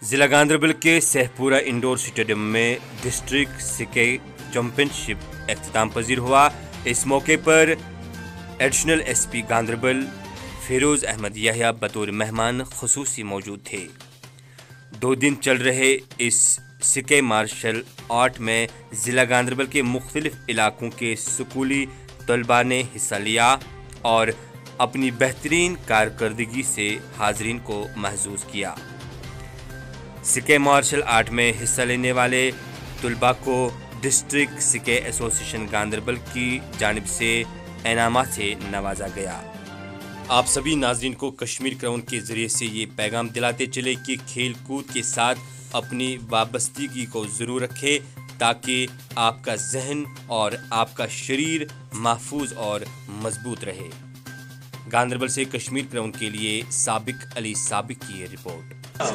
ضلع گاندربل کے Sehpora indoor stadium میں ڈسٹرکٹ سکے چیمپئن اختتام پذیر ہوا۔ اس موقع پر additional S P Ganderbal Feroz Ahmad Yahya بطور مہمان خصوصی موجود تھے۔ 2 دن چل رہے اس سکے مارشل آرٹ میں ضلع گاندربل کے مختلف علاقوں کے اسکولی طلباء نے حصہ لیا اور اپنی بہترین کارکردگی سے حاضرین کو محظوظ کیا۔ سکے مارشل آرٹ میں حصہ لینے والے طلباء کو ڈسٹرکٹ سکے ایسوسی ایشن گاندربل کی جانب سے انعامات سے نوازا گیا۔ آپ سبھی ناظرین کو کشمیر کراؤن کے ذریعے سے یہ پیغام دلاتے چلے کہ کھیل کود کے ساتھ اپنی وابستگی کو ضرور رکھیں تاکہ آپ کا ذہن اور آپ کا شریر محفوظ اور مضبوط رہے۔ گاندربل سے کشمیر کراؤن کے لیے سابق علی سابق کی یہ رپورٹ۔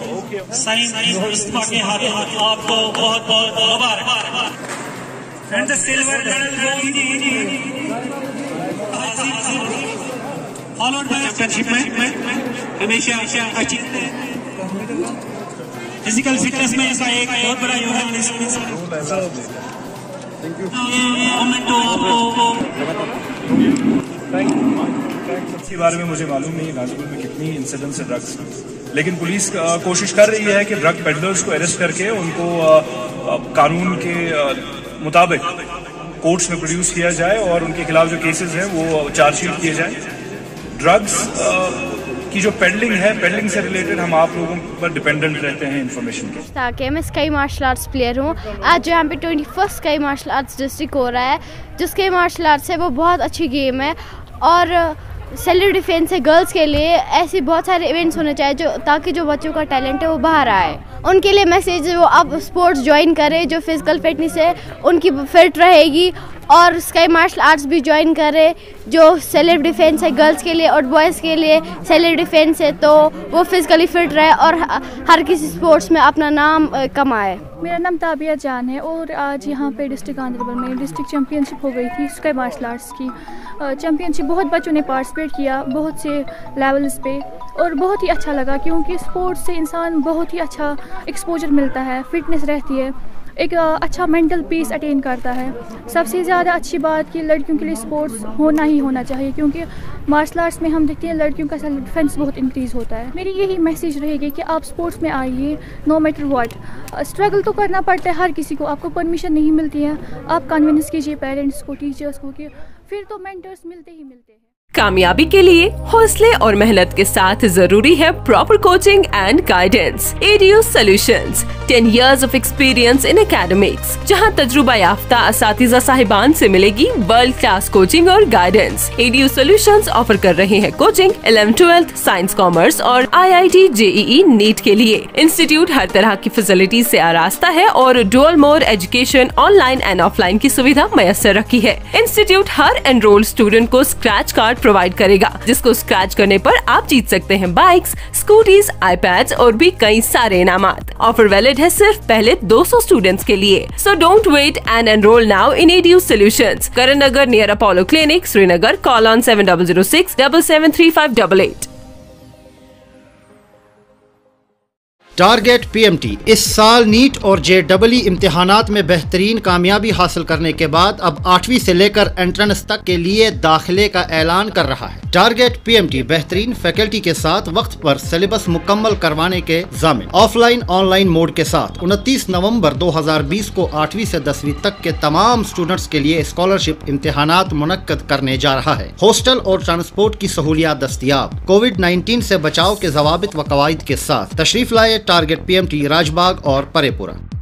فزیکل فٹنس میں اس کا ایک بہت بڑا یوگدان اس کے بارے میں مجھے معلوم نہیں ہے گاندربل میں کتنی انسیڈنٹس ہیں ڈرگس، لیکن پولیس کوشش کر رہی ہے کہ ڈرگ پیڈلرز کو اریسٹ کر کے ان کو قانون کے مطابق کورٹس میں پروڈیوس کیا جائے اور ان کے خلاف جو کیسز ہیں وہ چارج شیٹ کیے جائیں۔ ڈرگس کی جو پیڈلنگ ہے، پیڈلنگ سے ریلیٹڈ ہم آپ لوگوں پر ڈیپینڈنٹ رہتے ہیں انفارمیشن کے۔ تاکہ میں اسکائی مارشل آرٹس پلیئر ہوں۔ آج یہاں پہ 21 اسکائی مارشل آرٹس ڈسٹرکٹ ہو رہا ہے۔ جو اسکائی مارشل آرٹس ہے وہ بہت اچھی گیم ہے اور سیلف ڈیفینس ہے گرلس کے لیے۔ ایسے بہت سارے ایونٹس ہونے چاہیے تاکہ جو بچوں کا ٹیلنٹ ہے وہ باہر آئے۔ ان کے لیے میسیج ہے وہ اب اسپورٹس جوائن کرے، جو فزیکل فٹنس ہے ان کی فٹ رہے گی، اور اسکائی مارشل آرٹس بھی جوائن کرے جو سیلف ڈیفینس ہے گرلس کے لیے اور بوائز کے لیے سیلف ڈیفینس ہے، تو وہ فزیکلی فٹ رہے اور ہر کسی اسپورٹس میں اپنا نام کمائے۔ میرا نام تابعہ جان ہے اور آج یہاں پہ ڈسٹرکٹ گاندربل میں ڈسٹرکٹ چیمپئن شپ ہو گئی تھی اسکائی مارشل آرٹس کی۔ چیمپئن شپ بہت بچوں نے پارٹیسپیٹ کیا بہت سے لیولز پہ، اور بہت ہی اچھا لگا کیونکہ اسپورٹس سے انسان بہت ہی اچھا ایکسپوجر ملتا ہے، فٹنس رہتی ہے، ایک اچھا مینٹل پیس اٹین کرتا ہے۔ سب سے زیادہ اچھی بات کہ لڑکیوں کے لیے اسپورٹس ہونا ہی ہونا چاہیے، کیونکہ مارشل آرٹس میں ہم دیکھتے ہیں لڑکیوں کا سیلف ڈیفینس بہت انکریز ہوتا ہے۔ میری یہی میسیج رہے گی کہ آپ اسپورٹس میں آئیے، نو میٹر واٹ۔ اسٹرگل تو کرنا پڑتا ہے ہر کسی کو، آپ کو پرمیشن نہیں ملتی ہے، آپ کنوینس کیجیے پیرنٹس کو، ٹیچرس کو، کہ پھر تو مینٹرس ملتے ہی ملتے ہیں۔ کامیابی کے لیے حوصلے اور محنت کے ساتھ ضروری ہے proper coaching and guidance. Edu Solutions 10 years of experience in academics، جہاں تجربہ یافتہ اساتذہ صاحبان سے ملے گی ورلڈ کلاس کوچنگ اور گائیڈنس۔ ایڈیو سولوشنز آفر کر رہے ہیں coaching 11th 12th science commerce اور IIT JEE نیٹ کے لیے۔ انسٹیٹیوٹ ہر طرح کی فیسلٹیز سے آراستہ ہے اور dual mode education online and offline کی سویدھا میسر رکھی ہے۔ انسٹیٹیوٹ ہر انرول اسٹوڈنٹ کو اسکریچ کارڈ پرووائڈ کرے گا، جس کو اسکریچ کرنے پر آپ جیت سکتے ہیں بائکس، اسکوٹیز، آئی پیڈز اور بھی کئی سارے انعامات۔ آفر ویلڈ ہے صرف پہلے 200 اسٹوڈنٹس کے لیے۔ So don't wait and enrol now in Edu Solutions, Karan Nagar near Apollo clinic, Srinagar. Call on 7006 773588۔ Target PMT اس سال نیٹ اور JEE امتحانات میں بہترین کامیابی حاصل کرنے کے بعد اب 8ویں سے لے کر انٹرنس تک کے لیے داخلے کا اعلان کر رہا ہے۔ ٹارگیٹ PMT بہترین فیکلٹی کے ساتھ وقت پر سلیبس مکمل کروانے کے ضامن، offline online mode کے ساتھ 29 نومبر 2020 کو 8ویں سے 10ویں تک کے تمام اسٹوڈنٹس کے لیے اسکالرشپ امتحانات منعقد کرنے جا رہا ہے۔ ہاسٹل اور ٹرانسپورٹ کی سہولیات دستیاب، کووڈ-19 سے بچاؤ کے ضوابط و قواعد کے ساتھ۔ تشریف لائے ٹارگیٹ PMT راج باغ اور پرے پورہ۔